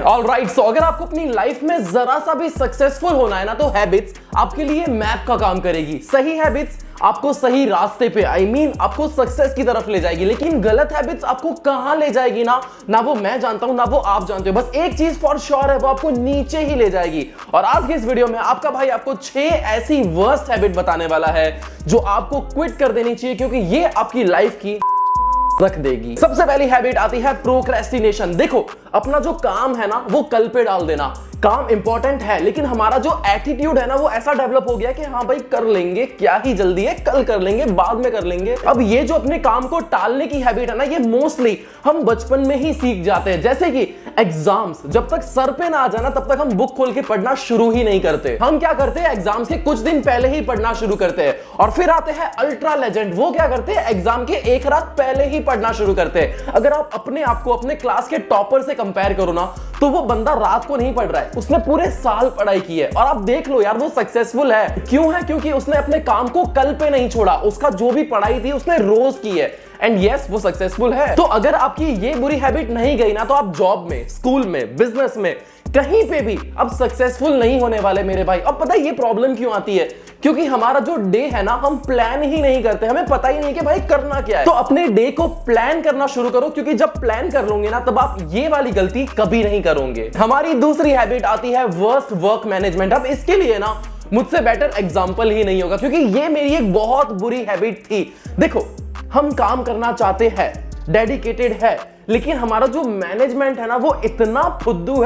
Alright, सो अगर आपको अपनी लाइफ में जरा सा भी सक्सेसफुल होना है ना, तो हैबिट्स आपके लिए मैप का काम करेगी। सही हैबिट्स आपको सही रास्ते पे आपको सक्सेस की तरफ ले जाएगी, लेकिन गलत हैबिट्स आपको कहां ले जाएगी ना वो मैं जानता हूं, ना वो आप जानते हो। बस एक चीज फॉर श्योर है, वो आपको नीचे ही ले जाएगी। और आज के इस वीडियो में आपका भाई आपको 6 ऐसी वर्स्ट हैबिट बताने वाला है जो आपको क्विट कर देनी चाहिए, क्योंकि ये आपकी लाइफ की रख देगी। सबसे पहली हैबिट आती है प्रोक्रेस्टिनेशन। देखो, अपना जो काम है ना वो कल पे डाल देना। काम इंपॉर्टेंट है, लेकिन हमारा जो एटीट्यूड है ना वो ऐसा डेवलप हो गया कि हाँ भाई कर लेंगे, क्या ही जल्दी है, कल कर लेंगे, बाद में कर लेंगे। अब ये जो अपने काम को टालने की हैबिट है ना, ये मोस्टली हम बचपन में ही सीख जाते हैं। जैसे कि एग्जाम्स जब तक सर पे ना आ जाना तब तक हम बुक खोल के पढ़ना शुरू ही नहीं करते। हम क्या करते हैं, एग्जाम्स के कुछ दिन पहले ही पढ़ना शुरू करते हैं। और फिर आते हैं अल्ट्रा लेजेंड, वो क्या करते हैं, एग्जाम के एक रात पहले ही पढ़ना शुरू करते हैं। अगर आप अपने आप को अपने क्लास के टॉपर से कंपेयर करो ना, तो वो बंदा रात को नहीं पढ़ रहा है, उसने पूरे साल पढ़ाई की है। और आप देख लो यार, वो सक्सेसफुल है। क्यों है? क्योंकि उसने अपने काम को कल पे नहीं छोड़ा, उसका जो भी पढ़ाई थी उसने रोज की है। एंड यस, वो सक्सेसफुल है। तो अगर आपकी ये बुरी हैबिट नहीं गई ना, तो आप जॉब में, स्कूल में, बिजनेस में, कहीं पे भी अब सक्सेसफुल नहीं होने वाले मेरे भाई। अब पता है ये प्रॉब्लम क्यों आती है? क्योंकि हमारा जो डे है ना, हम प्लान ही नहीं करते, हमें पता ही नहीं कि भाई करना क्या है। तो अपने डे को प्लान करना शुरू करो, क्योंकि जब प्लान कर लोगे ना, तब आप ये वाली गलती कभी नहीं करोगे। हमारी दूसरी हैबिट आती है वर्स्ट वर्क मैनेजमेंट। अब इसके लिए ना मुझसे बेटर एग्जाम्पल ही नहीं होगा, क्योंकि ये मेरी एक बहुत बुरी हैबिट थी। देखो, हम काम करना चाहते हैं, डेडिकेटेड है, लेकिन हमारा जो मैनेजमेंट है ना वो इतना फुद्दू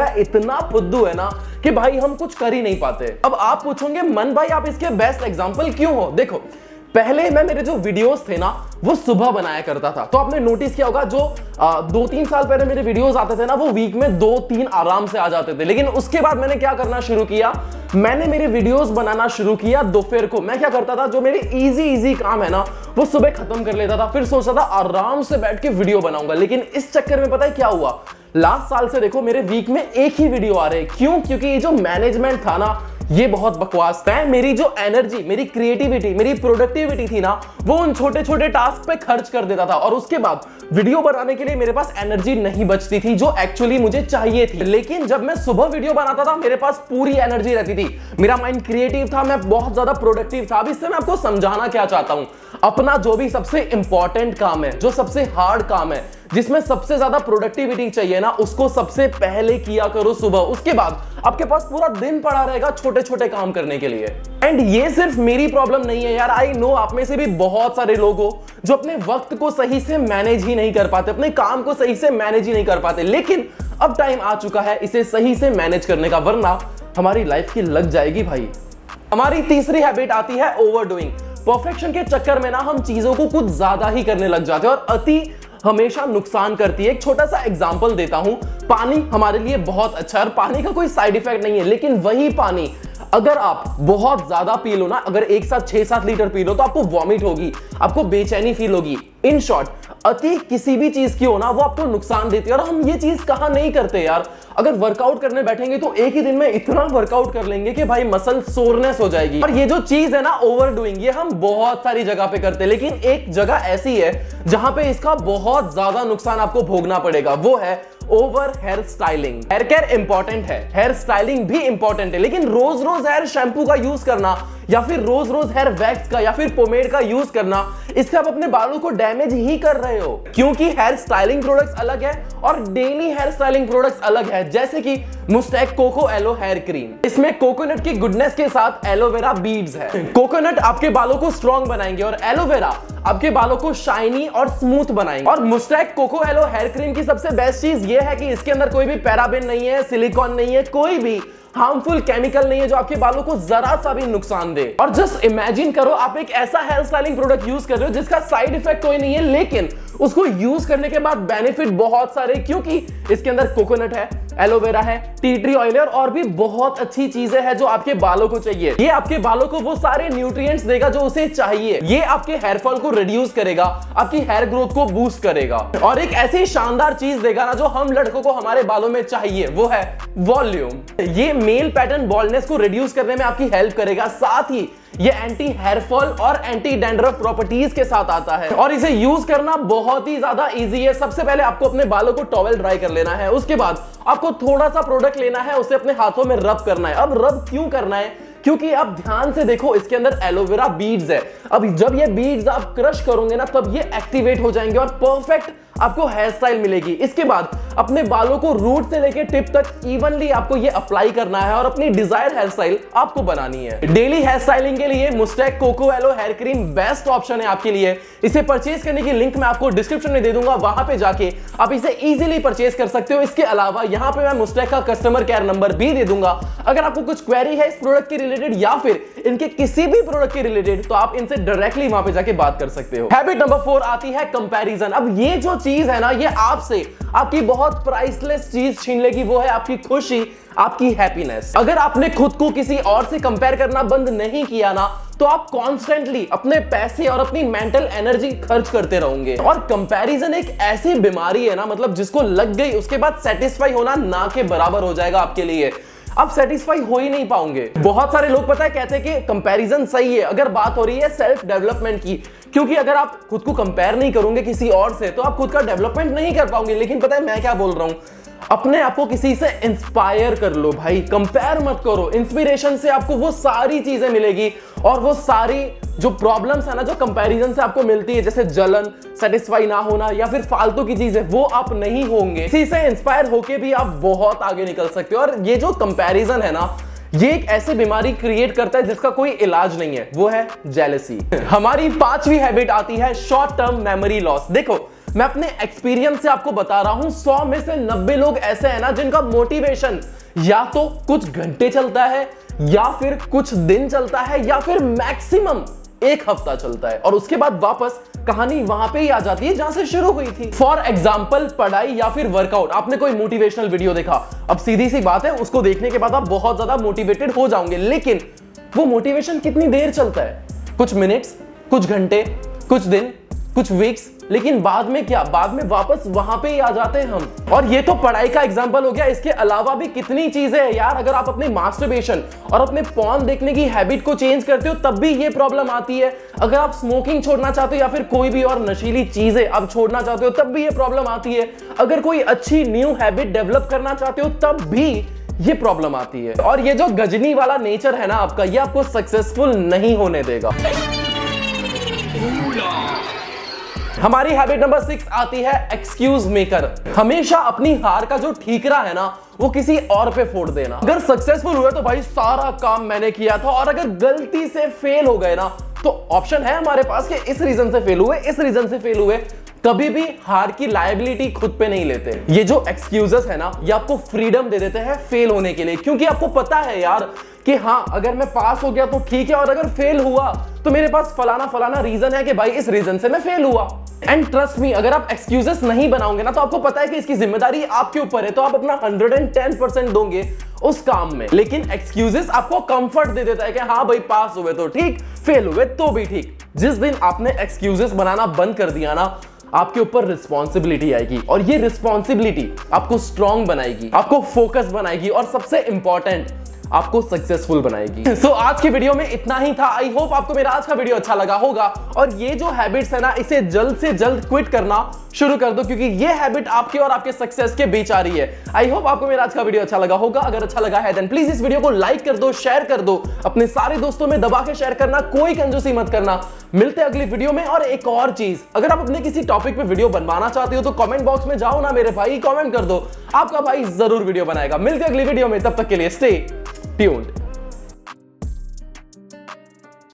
है ना कि भाई हम कुछ कर ही नहीं पाते। अब आप पूछोगे, मन भाई आप इसके बेस्ट एग्जांपल क्यों हो? देखो, पहले मेरे जो वीडियोस थे ना वो सुबह बनाया करता था। तो आपने नोटिस किया होगा, जो 2-3 साल पहले मेरे वीडियोस आते थे ना, वो वीक में 2-3 आराम से आ जाते थे। लेकिन उसके बाद मैंने क्या करना शुरू किया, मैंने मेरे वीडियोस बनाना शुरू किया दोपहर को। मैं क्या करता था, जो मेरे इजी काम है ना वो सुबह खत्म कर लेता था, फिर सोचता था आराम से बैठ के वीडियो बनाऊंगा। लेकिन इस चक्कर में पता है क्या हुआ, लास्ट साल से देखो मेरे वीक में एक ही वीडियो आ रहे। क्यों? क्योंकि ये जो मैनेजमेंट था ना ये बहुत बकवास था। मेरी जो एनर्जी, मेरी क्रिएटिविटी, मेरी प्रोडक्टिविटी थी ना, वो उन छोटे छोटे टास्क पे खर्च कर देता था। और उसके बाद वीडियो बनाने के लिए मेरे पास एनर्जी नहीं बचती थी, जो एक्चुअली मुझे चाहिए थी। लेकिन जब मैं सुबह वीडियो बनाता था, मेरे पास पूरी एनर्जी रहती थी, मेरा माइंड क्रिएटिव था, मैं बहुत ज्यादा प्रोडक्टिव था। अब इससे मैं आपको समझाना क्या चाहता हूं, अपना जो भी सबसे इंपॉर्टेंट काम है, जो सबसे हार्ड काम है, जिसमें सबसे ज्यादा प्रोडक्टिविटी चाहिए ना, उसको सबसे पहले किया करो सुबह। उसके बाद आपके पास पूरा दिन पड़ा रहेगा छोटे छोटे काम करने के लिए। एंड ये सिर्फ मेरी प्रॉब्लम नहीं है यार, आई नो आप में से भी बहुत सारे लोग हो जो अपने वक्त को सही से मैनेज ही नहीं कर पाते, अपने काम को सही से मैनेज ही नहीं कर पाते। लेकिन अब टाइम आ चुका है इसे सही से मैनेज करने का, वरना हमारी लाइफ की लग जाएगी भाई। हमारी तीसरी हैबिट आती है ओवरडूइंग। परफेक्शन के चक्कर में ना हम चीजों को कुछ ज्यादा ही करने लग जाते हैं, और अति हमेशा नुकसान करती है। एक छोटा सा एग्जांपल देता हूं, पानी हमारे लिए बहुत अच्छा है और पानी का कोई साइड इफेक्ट नहीं है, लेकिन वही पानी अगर आप बहुत ज्यादा पी लो ना, अगर एक साथ 6-7 लीटर पी लो, तो आपको वॉमिट होगी, आपको बेचैनी फील होगी। इन शॉर्ट, अति किसी भी चीज की हो ना वो आपको नुकसान देती है। और हम ये चीज कहां नहीं करते यार, अगर वर्कआउट करने बैठेंगे तो एक ही दिन में इतना वर्कआउट कर लेंगे कि भाई मसल सोरनेस हो जाएगी। और ये जो चीज है ना ओवरडूइंग, ये हम बहुत सारी जगह पे करते हैं, लेकिन एक जगह ऐसी है जहां पे इसका बहुत ज्यादा नुकसान आपको भोगना पड़ेगा, वो है over hair styling. Hair care important है, हेयर स्टाइलिंग भी इंपॉर्टेंट है, लेकिन रोज रोज हेयर शैम्पू का यूज करना, या फिर रोज रोज हेयर वैक्स का, या फिर पोमेड का यूज करना, इससे आप अपने बालों को डैमेज ही कर रहे हो। क्योंकि हेयर स्टाइलिंग प्रोडक्ट्स अलग है और डेली हेयर स्टाइलिंग प्रोडक्ट्स अलग है। जैसे कि Mustaac coco aloe hair cream, इसमें कोकोनट की गुडनेस के साथ एलोवेरा बीड्स है। कोकोनट आपके बालों को स्ट्रॉन्ग बनाएंगे और एलोवेरा आपके बालों को शाइनी और स्मूथ बनाएंगे। और Mustaac coco aloe hair cream की सबसे बेस्ट चीज ये है कि इसके अंदर कोई भी पैराबेन नहीं है, सिलिकॉन नहीं है, कोई भी हार्मफुल केमिकल नहीं है जो आपके बालों को जरा सा भी नुकसान दे। और जस्ट इमेजिन करो, आप एक ऐसा हेयर स्टाइलिंग प्रोडक्ट यूज कर रहे हो जिसका साइड इफेक्ट कोई नहीं है, लेकिन उसको यूज करने के बाद बेनिफिट बहुत सारे, क्योंकि इसके अंदर कोकोनट है, एलोवेरा है, टी ट्री ऑयल है और भी बहुत अच्छी चीजें हैं जो आपके बालों को चाहिए। ये आपके बालों को वो सारे न्यूट्रिएंट्स देगा जो उसे चाहिए। ये आपके हेयर फॉल को रिड्यूस करेगा, आपकी हेयर ग्रोथ को बूस्ट करेगा, और एक ऐसी शानदार चीज देगा ना जो हम लड़कों को हमारे बालों में चाहिए, वो है वॉल्यूम। ये मेल पैटर्न बॉल्डनेस को रिड्यूस करने में आपकी हेल्प करेगा, साथ ही ये एंटी हेयर फॉल और एंटी डैंड्रफ प्रॉपर्टीज के साथ आता है और इसे यूज करना बहुत ही ज्यादा इजी है। सबसे पहले आपको अपने बालों को टॉवेल ड्राई कर लेना है, उसके बाद आपको थोड़ा सा प्रोडक्ट लेना है, उसे अपने हाथों में रब करना है। अब रब क्यों करना है? क्योंकि आप ध्यान से देखो, इसके अंदर एलोवेरा बीड्स है। अब जब ये बीड्स आप क्रश करोगे ना, तब ये एक्टिवेट हो जाएंगे और परफेक्ट आपको हेयर स्टाइल मिलेगी। इसके बाद अपने बालों को रूट से लेकर टिप तक इवनली आपको ये अप्लाई करना है और अपनी डिजायर हेयर स्टाइल आपको बनानी है। डेली हेयर स्टाइलिंग के लिए Mustaac coco aloe hair cream best option है आपके लिए। इसे परचेज करने की लिंक मैं आपको डिस्क्रिप्शन में दे दूंगा, वहां पे जाके आप इसे इजीली परचेज कर सकते हो। इसके अलावा यहाँ पे मैं मुस्टैक का कस्टमर केयर नंबर भी दे दूंगा। अगर आपको कुछ क्वेरी है इस प्रोडक्ट के रिलेटेड या फिर इनके किसी भी प्रोडक्ट के रिलेटेड, तो आप इनसे डायरेक्टली वहां पे जाके बात कर सकते हो। हैबिट नंबर 4 आती है कंपैरिजन। अब ये जो चीज है ना, ये आपसे आपकी बहुत प्राइसलेस चीज छीन लेगी, वो है आपकी खुशी, आपकी हैप्पीनेस। अगर आपने खुद को किसी और से कंपेयर करना बंद नहीं किया ना, तो आप कॉन्स्टेंटली अपने पैसे और अपनी मेंटल एनर्जी खर्च करते रहोगे। और कंपैरिजन एक ऐसी बीमारी है ना, मतलब जिसको लग गई उसके बाद सेटिस्फाई होना ना के बराबर हो जाएगा आपके लिए। आप सेटिस्फाई हो ही नहीं पाओगे। बहुत सारे लोग पता है कहते हैं कि कंपैरिजन सही है अगर बात हो रही है सेल्फ डेवलपमेंट की, क्योंकि अगर आप खुद को कंपेयर नहीं करोगे किसी और से तो आप खुद का डेवलपमेंट नहीं कर पाओगे। लेकिन पता है मैं क्या बोल रहा हूं, अपने आप को किसी से इंस्पायर कर लो भाई, कंपेयर मत करो। इंस्पिरेशन से आपको वो सारी चीजें मिलेगी और वो सारी जो प्रॉब्लम्स है ना, जो कंपैरिजन से आपको मिलती है, जैसे जलन, सेटिस्फाई ना होना या फिर फालतू की चीजें, वो आप नहीं होंगे। इसी से इंस्पायर होके भी आप बहुत आगे निकल सकते हो। और ये जो कंपैरिजन है ना, ये एक ऐसी बीमारी क्रिएट करता है जिसका कोई इलाज नहीं है, वो है जेलसी। हमारी 5वीं हैबिट आती है शॉर्ट टर्म मेमोरी लॉस। देखो, मैं अपने एक्सपीरियंस से आपको बता रहा हूं, 100 में से 90 लोग ऐसे हैं ना जिनका मोटिवेशन या तो कुछ घंटे चलता है या फिर कुछ दिन चलता है या फिर मैक्सिमम 1 हफ्ता चलता है और उसके बाद वापस कहानी वहां पे ही आ जाती है जहां से शुरू हुई थी। फॉर एग्जाम्पल, पढ़ाई या फिर वर्कआउट। आपने कोई मोटिवेशनल वीडियो देखा, अब सीधी सी बात है, उसको देखने के बाद आप बहुत ज्यादा मोटिवेटेड हो जाओगे, लेकिन वो मोटिवेशन कितनी देर चलता है? कुछ मिनट्स, कुछ घंटे, कुछ दिन, कुछ वीक्स, लेकिन बाद में क्या? बाद में वापस वहां पे ही आ जाते हैं हम। और ये तो पढ़ाई का एग्जांपल हो गया, इसके अलावा भी कितनी चीजें हैं यार। अगर आप अपने मास्टरबेशन और अपने पॉर्न देखने की हैबिट को चेंज करते हो तब भी ये प्रॉब्लम आती है। अगर आप स्मोकिंग छोड़ना चाहते हो या फिर कोई भी और नशीली चीजें आप छोड़ना चाहते हो तब भी ये प्रॉब्लम आती है। अगर कोई अच्छी न्यू हैबिट डेवलप करना चाहते हो तब भी ये प्रॉब्लम आती है। और ये जो गजनी वाला नेचर है ना आपका, ये आपको सक्सेसफुल नहीं होने देगा। हमारी हैबिट नंबर 6 आती है एक्सक्यूज मेकर। हमेशा अपनी हार का जो ठीकरा है ना, वो किसी और पे फोड़ देना। अगर सक्सेसफुल हुए तो भाई सारा काम मैंने किया था, और अगर गलती से फेल हो गए ना, तो ऑप्शन है हमारे पास कि इस रीजन से फेल हुए, इस रीजन से फेल हुए। कभी भी हार की लायबिलिटी खुद पे नहीं लेते। ये जो एक्सक्यूजेस है ना, ये आपको फ्रीडम दे देते हैं फेल होने के लिए, क्योंकि आपको पता है यार कि हाँ, अगर मैं पास हो गया तो ठीक है, और अगर फेल हुआ तो मेरे पास फलाना फलाना रीजन है कि भाई इस रीजन से मैं फेल हुआ। एंड ट्रस्ट मी, अगर आप एक्सक्यूजेस नहीं बनाओगे ना, तो आपको पता है कि इसकी जिम्मेदारी आपके ऊपर है, तो आप अपना 110% दोगे उस काम में। लेकिन एक्सक्यूजेस आपको कंफर्ट दे देता है कि हाँ भाई, पास हुए तो ठीक, फेल हुए तो भी ठीक। जिस दिन आपने एक्सक्यूजेस बनाना बंद कर दिया ना, आपके ऊपर रिस्पॉन्सिबिलिटी आएगी, और ये रिस्पॉन्सिबिलिटी आपको स्ट्रॉन्ग बनाएगी, आपको फोकस बनाएगी, और सबसे इंपॉर्टेंट, आपको सक्सेसफुल बनाएगी। सो आज की वीडियो में इतना ही था। आई होप आपको मेरा आज का वीडियो अच्छा लगा होगा, और ये जो हैबिट्स है ना, इसे जल्द से जल्द क्विट करना शुरू कर दो, क्योंकि ये हैबिट आपके और आपके सक्सेस के बीच आ रही है। आई होप आपको मेरा आज का वीडियो अच्छा लगा होगा। अगर अच्छा लगा है देन प्लीज इस वीडियो को लाइक कर दो, शेयर कर दो, अपने सारे दोस्तों में दबा के शेयर करना, कोई कंजूसी मत करना। मिलते हैं अगली वीडियो में। और एक और चीज, अगर आप अपने किसी टॉपिक पे वीडियो बनवाना चाहते हो तो कमेंट बॉक्स में जाओ ना मेरे भाई, कमेंट कर दो, आपका भाई जरूर वीडियो बनाएगा। मिलते हैं अगली वीडियो में, तब तक के लिए स्टे ट्यून्ड।